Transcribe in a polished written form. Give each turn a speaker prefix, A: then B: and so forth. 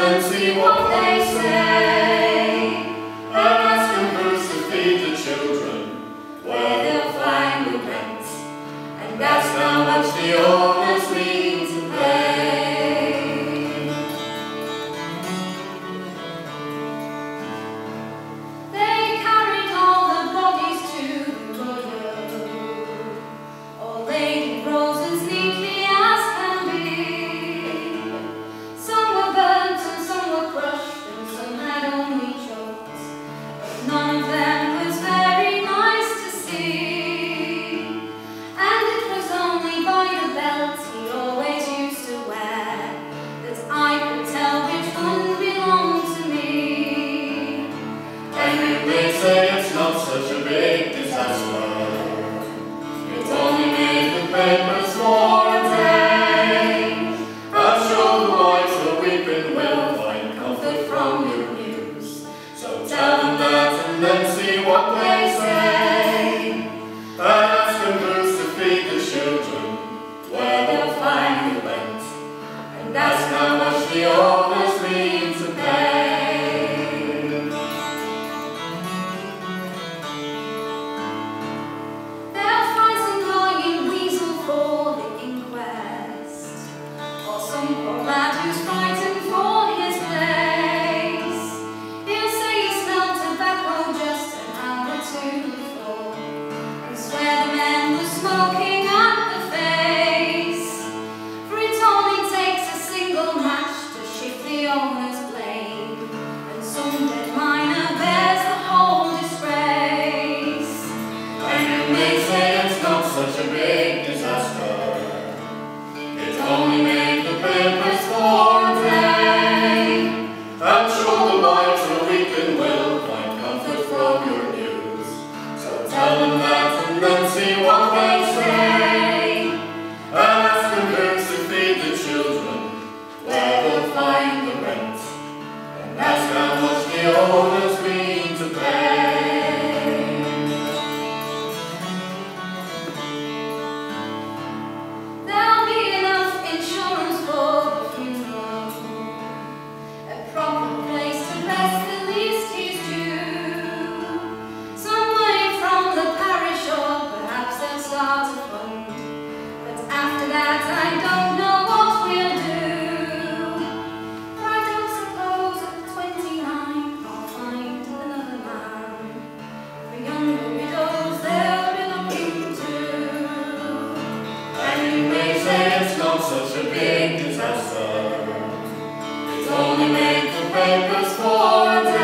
A: then see what they say. And ask them who's to feed the children, where they'll find the rent, and ask how much the owners mean to pay. They carried all the bodies to the rodeo, all laid in rows as neatly as can be. Some were burnt and some were crushed and some had only chokes, but none of them was very nice to see. And it was only by the belt he always used to wear that I could tell which one belonged to me. And you may say it's not such a big disaster, it only made the papers for a day. I'm sure the boys who are weeping will find comfort from your news, so tell them that and then see what they say. And ask them who's to feed the children, where they'll find the rent, and ask how much the owners mean to pay. They'll find some lying weasel for the inquest, or some poor lad who's frightened for his place. He'll say he smelled tobacco just an hour or two before, and swear the men were smoking at the face. For it only takes a single match to shift the owner's blame, and some dead miner bears the whole disgrace. And you may say it's not such a big disaster, it only made the papers for a day. I'm sure the boys who are weeping will find comfort from your news, so tell them that and then see what they say. And ask them who's to feed the children, where they'll find the rent, and ask how much the owners mean to pay. There'll be enough insurance for the funeral, a proper place to rest the least he's due, some money from the parish or perhaps they'll start a fund, but after that I don't know what we'll do. For I don't suppose at 29 I'll find another man, for younger widows they'll be looking too. And you may say it's not such a big disaster, it only made the papers for a day.